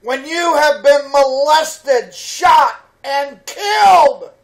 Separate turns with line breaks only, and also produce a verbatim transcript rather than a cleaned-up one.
when you have been molested, shot, and killed